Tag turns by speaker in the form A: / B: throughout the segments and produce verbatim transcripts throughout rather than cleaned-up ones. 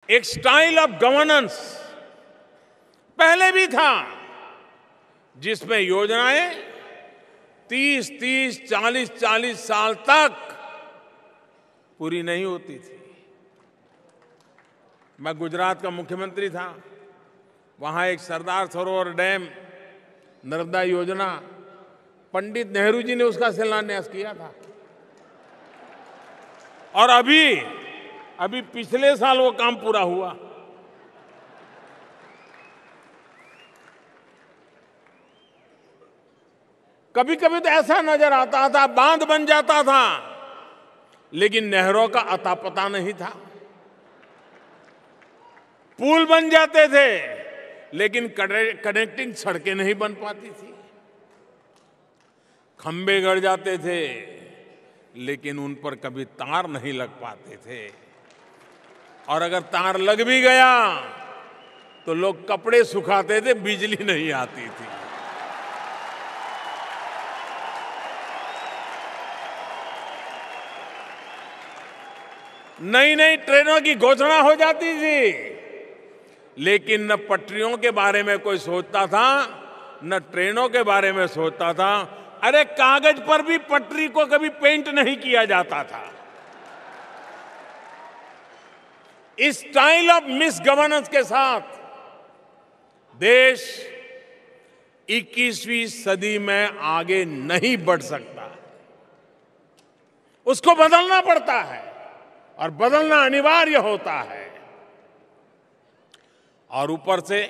A: एक style of governance पहले भी था, जिसमें योजनाएं तीस तीस चालीस चालीस साल तक पूरी नहीं होती थी। मैं गुजरात का मुख्यमंत्री था, वहां एक सरदार सरोवर डैम नर्मदा योजना, पंडित नेहरू जी ने उसका शिलान्यास किया था। और अभी अभी पिछले साल वो काम पूरा हुआ। कभी कभी तो ऐसा नजर आता था बांध बन जाता था, लेकिन नहरों का अता पता नहीं था। पुल बन जाते थे, लेकिन कनेक्टिंग सड़कें नहीं बन पाती थी। खंबे गड़ जाते थे, लेकिन उन पर कभी तार नहीं लग पाते थे। और अगर तार लग भी गया तो लोग कपड़े सुखाते थे, बिजली नहीं आती थी। नई नई ट्रेनों की घोषणा हो जाती थी, लेकिन न पटरियों के बारे में कोई सोचता था, न ट्रेनों के बारे में सोचता था। अरे कागज पर भी पटरी को कभी पेंट नहीं किया जाता था। इस स्टाइल ऑफ मिस गवर्नेंस के साथ देश इक्कीसवीं सदी में आगे नहीं बढ़ सकता। उसको बदलना पड़ता है, और बदलना अनिवार्य होता है। और ऊपर से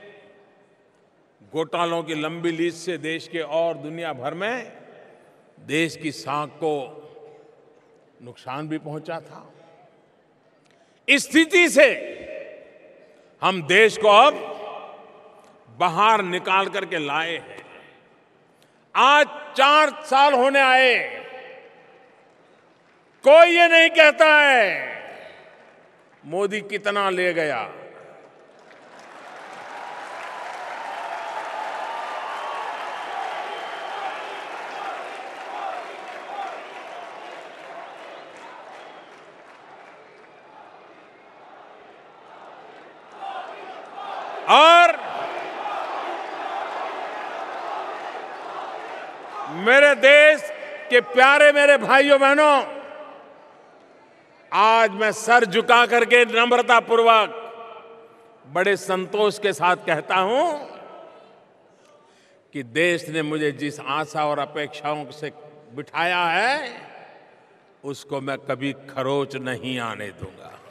A: घोटालों की लंबी लिस्ट से देश के और दुनिया भर में देश की साख को नुकसान भी पहुंचा था। इस स्थिति से हम देश को अब बाहर निकाल करके लाए हैं। आज चार साल होने आए, कोई ये नहीं कहता है मोदी कितना ले गया। और मेरे देश के प्यारे मेरे भाइयों बहनों, आज मैं सर झुका करके नम्रता पूर्वक बड़े संतोष के साथ कहता हूं कि देश ने मुझे जिस आशा और अपेक्षाओं से बिठाया है, उसको मैं कभी खरोच नहीं आने दूंगा।